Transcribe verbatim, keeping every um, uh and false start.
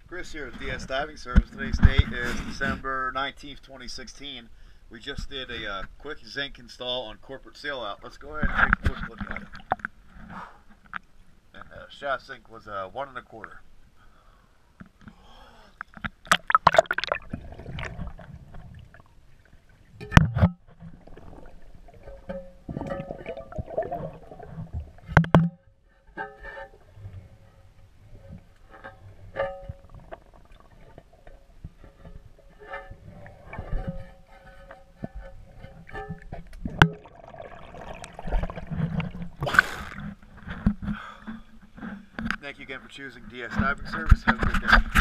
Chris here at D S Diving Service. Today's date is December nineteenth, twenty sixteen. We just did a uh, quick zinc install on Corperate Sailout. Let's go ahead and take a quick look at it. And uh, shaft zinc was uh, one and a quarter. Thank you again for choosing D S Diving Service. Have a good day.